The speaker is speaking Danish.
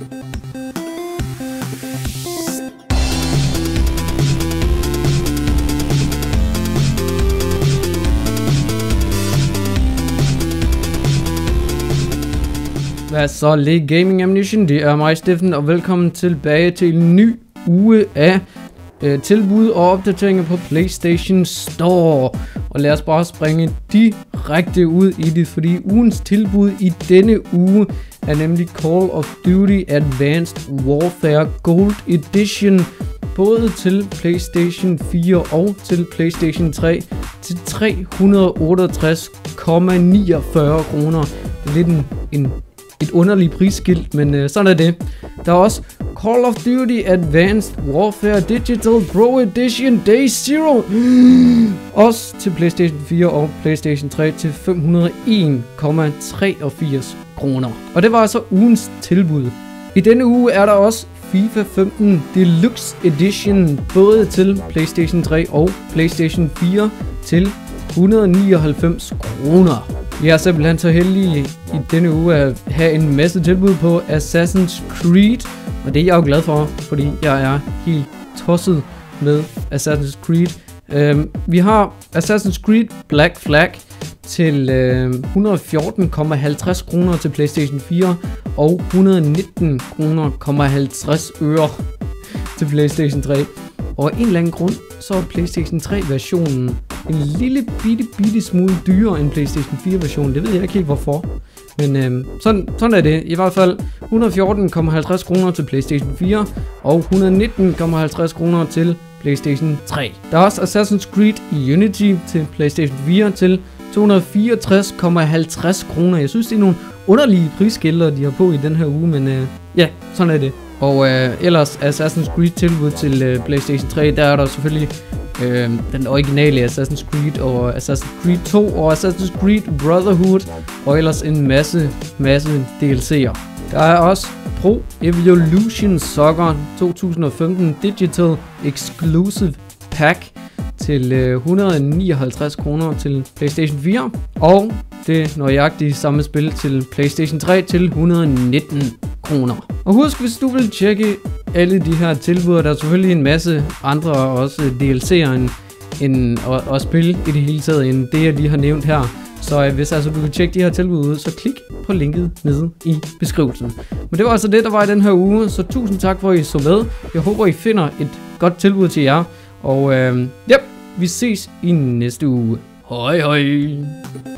Hvad så, Lee Gaming Ammunition? Det er mig, Steffen, og velkommen tilbage til en ny uge af tilbud og opdateringer på PlayStation Store. Og lad os bare springe direkte ud i det, fordi ugens tilbud i denne uge er nemlig Call of Duty Advanced Warfare Gold Edition, både til PlayStation 4 og til PlayStation 3 til 368,49 kroner. Lidt et underligt prisskilt, men sådan er det. Der er også Call of Duty Advanced Warfare Digital Pro Edition Day Zero. Også til PlayStation 4 og PlayStation 3 til 501,83 kroner. Og det var altså ugens tilbud. I denne uge er der også FIFA 15 Deluxe Edition, både til PlayStation 3 og PlayStation 4 til 199 kroner. Vi er simpelthen så heldige i denne uge at have en masse tilbud på Assassin's Creed, og det er jeg jo glad for, fordi jeg er helt tosset med Assassin's Creed. Vi har Assassin's Creed Black Flag til 114,50 kroner til PlayStation 4 og 119,50 kroner til PlayStation 3. Og af en eller anden grund, så er PlayStation 3-versionen en lille bitte smule dyrere end PlayStation 4-versionen. Det ved jeg ikke helt hvorfor. Men sådan er det. I hvert fald 114,50 kroner til PlayStation 4 og 119,50 kroner til PlayStation 3. Der er også Assassin's Creed Unity til PlayStation 4 til 264,50 kroner. Jeg synes, det er nogle underlige prisskilter, de har på i den her uge, men ja, sådan er det. Og ellers Assassin's Creed tilbud til PlayStation 3, der er der selvfølgelig den originale Assassin's Creed og Assassin's Creed 2 og Assassin's Creed Brotherhood og ellers en masse DLC'er. Der er også Pro Evolution Soccer 2015 Digital Exclusive Pack til 159 kroner til PlayStation 4 og det nøjagtige samme spil til PlayStation 3 til 119 kroner. Og husk, hvis du vil tjekke alle de her tilbud, der er selvfølgelig en masse andre også DLC'er og spil i det hele taget end det, jeg lige har nævnt her. Så hvis altså du vil tjekke de her tilbud ud, så klik på linket nede i beskrivelsen. Men det var altså det, der var i den her uge, så tusind tak for, at I så med. Jeg håber, I finder et godt tilbud til jer. Og vi ses i næste uge. Hej hej!